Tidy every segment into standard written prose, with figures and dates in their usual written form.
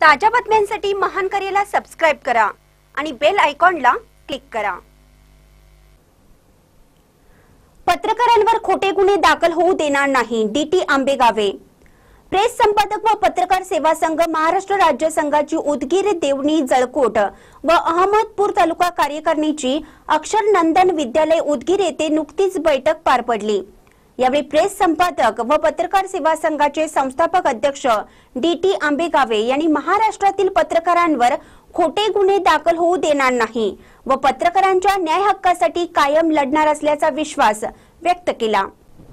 ताज्या बातम्यांसाठी महान करेला सबस्क्राइब करा आणि बेल आयकॉनला क्लिक करा। पत्रकारांवर खोटे गुन्हे दाखल होऊ देणार नाही, डीटी आंबेगावे। प्रेस संपादक व पत्रकार सेवा संघ महाराष्ट्र राज्य संघाची उदगीर, देवणी, जळकोट व अहमदपूर तालुका कार्यकारिणीची अक्षरनंदन विद्यालय उदगीर येथे नुकतीच बैठक पार पडली। यावेळी प्रेस संपादक व पत्रकार सेवा संघाचे संस्थापक अध्यक्ष डीटी आंबेगावे यांनी महाराष्ट्रातील पत्रकारांवर खोटे गुन्हे दाखल होऊ देणार नाही व पत्रकारांच्या न्याय हक्कासाठी कायम लढणार असल्याचा विश्वास व्यक्त केला।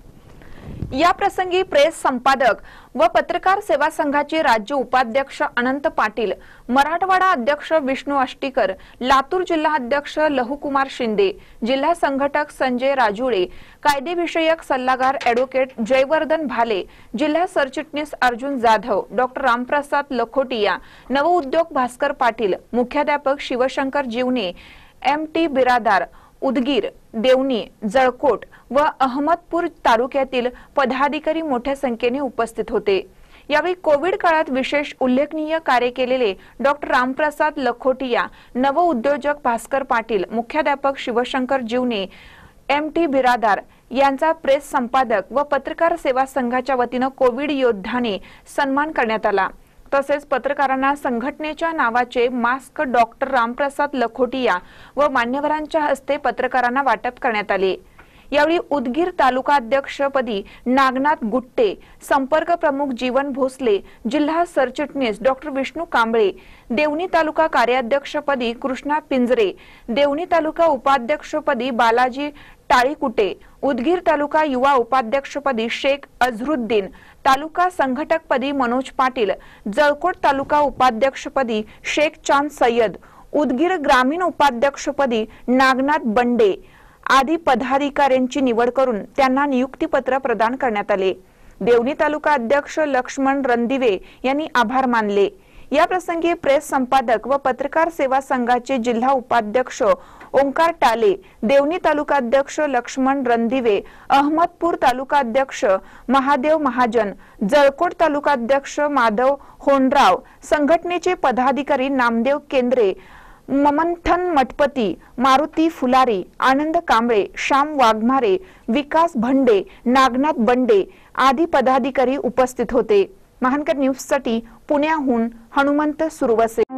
या प्रसंगी प्रेस संपादक व पत्रकार सेवा संघाचे राज्य उपाध्यक्ष अनंत पाटील, मराठवाडा अध्यक्ष विष्णू आष्टीकर, लातूर जिल्हा अध्यक्ष लहुकुमार शिंदे, जिल्हा संघटक संजय राजुळे, कायदे विषयक सल्लागार ॲडव्होकेट जयवर्धन भाले, जिल्हा सरचिटणीस अर्जुन जाधव, डॉक्टर रामप्रसाद लखोटिया, नवउद्योग भास्कर पाटील, मुख्याध्यापक शिवशंकर जीवने, MT बिरादार, उदगीर, देवणी, जळकोट व अहमदपूर तालुक्यातील पदाधिकारी मोठ्या संख्येने उपस्थित होते। यावेळी कोविड काळात विशेष उल्लेखनीय कार्य केलेले डॉक्टर रामप्रसाद लखोटिया, नवउद्योजक भास्कर पाटील, मुख्याध्यापक शिवशंकर जीवने, MT बिरादार यांचा प्रेस संपादक व पत्रकार सेवा संघाच्या वतीने कोविड योद्धाने सन्मान करण्यात आला। तसेच पत्रकारांना संघटनेच्या नावाचे मास्क डॉक्टर रामप्रसाद लखोटिया व मान्यवरांच्या हस्ते पत्रकारांना वाटप करण्यात आले। यावेळी उदगीर तालुका अध्यक्षपदी नागनाथ गुट्टे, संपर्क प्रमुख जीवन भोसले, जिल्हा सरचिटणीस डॉक्टर विष्णू कांबळे, देवणी तालुका कार्याध्यक्षपदी कृष्णा पिंजरे, देवणी तालुका उपाध्यक्षपदी बालाजी टाळीकुटे, उदगीर तालुका युवा उपाध्यक्षपदी शेख अझरुद्दीन, तालुका संघटकपदी मनोज पाटील, जळकोट तालुका उपाध्यक्षपदी शेख चांद सय्यद, उदगीर ग्रामीण उपाध्यक्षपदी नागनाथ बंडे आदी पदाधिकाऱ्यांची निवड करून त्यांना नियुक्तीपत्र प्रदान करण्यात आले। देवणी तालुका अध्यक्ष लक्ष्मण रणदिवे यांनी आभार मानले। या प्रसंगी प्रेस संपादक व पत्रकार सेवा संघाचे जिल्हा उपाध्यक्ष ओंकार टाले, देवणी तालुका अध्यक्ष लक्ष्मण रणदिवे, अहमदपूर तालुका अध्यक्ष महादेव महाजन, जळकोट तालुका अध्यक्ष माधव होनराव, संघटनेचे पदाधिकारी नामदेव केंद्रे, ममंथन मठपती, मारुती फुलारी, आनंद कांबळे, श्याम वाघमारे, विकास भंडे, नागनाथ बंडे आदी पदाधिकारी उपस्थित होते। महानकर न्यूज साठी पुण्याहून हनुमंत सुरवसे।